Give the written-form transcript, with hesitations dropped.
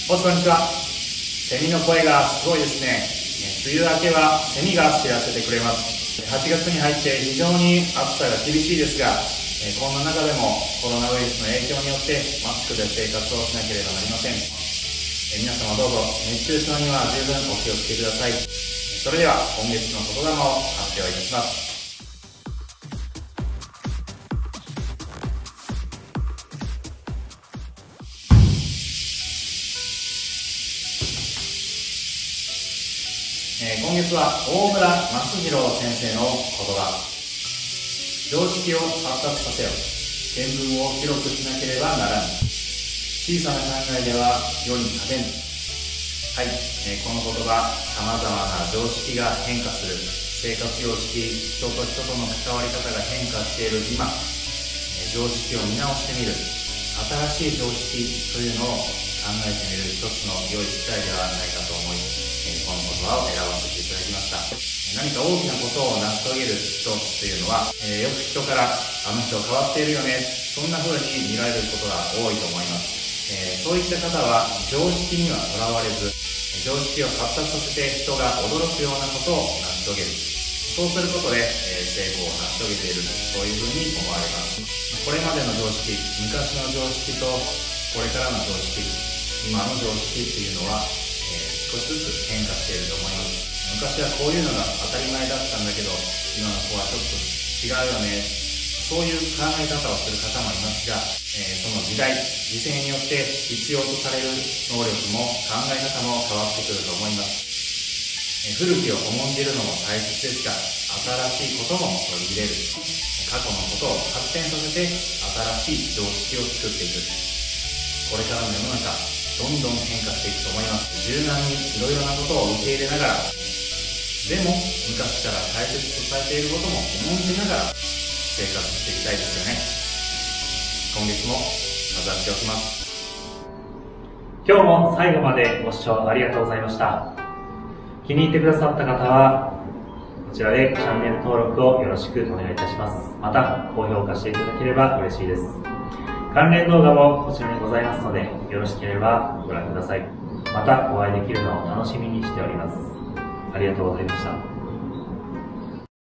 こんにちは。セミの声がすごいですね。梅雨明けはセミが知らせてくれます。8月に入って非常に暑さが厳しいですが、こんな中でもコロナウイルスの影響によってマスクで生活をしなければなりません。皆様どうぞ熱中症には十分お気をつけください。それでは今月の言霊を発表いたします。今月は大村益弘先生の言葉。常識を発達させよ。見聞を広くしなければならぬ。小さな考えでは世に勝てぬ。はい、この言葉、様々な常識が変化する。生活様式、人と人との関わり方が変化している今、常識を見直してみる。新しい常識というのを考えてみる一つの良い機会ではないかと思い、この言葉を選ばせていただきました。何か大きなことを成し遂げる人というのは、よく人からあの人変わっているよね、そんな風に見られることが多いと思います。そういった方は常識にはとらわれず、常識を発達させて人が驚くようなことを成し遂げる。そうすることで、成功を成し遂げている、そういう風に思われます。これまでの常識、昔の常識とこれからの常識、今の常識っていうのは、少しずつ変化していると思います。昔はこういうのが当たり前だったんだけど、今の子はちょっと違うよね。そういう考え方をする方もいますが、その時代、時勢によって必要とされる能力も考え方も変わってくると思います。古きを重んじるのも大切ですが、新しいことも取り入れる。過去のことを発展させて新しい常識を作っていく。これからの世の中、どんどん変化していくと思います。柔軟にいろいろなことを受け入れながら、でも昔から大切とされていることも重んじながら生活していきたいですよね。今月も飾っておきます。 今日も最後までご視聴ありがとうございました。気に入ってくださった方はこちらでチャンネル登録をよろしくお願いいたします。また高評価していただければ嬉しいです。関連動画もこちらにございますので、よろしければご覧ください。またお会いできるのを楽しみにしております。ありがとうございました。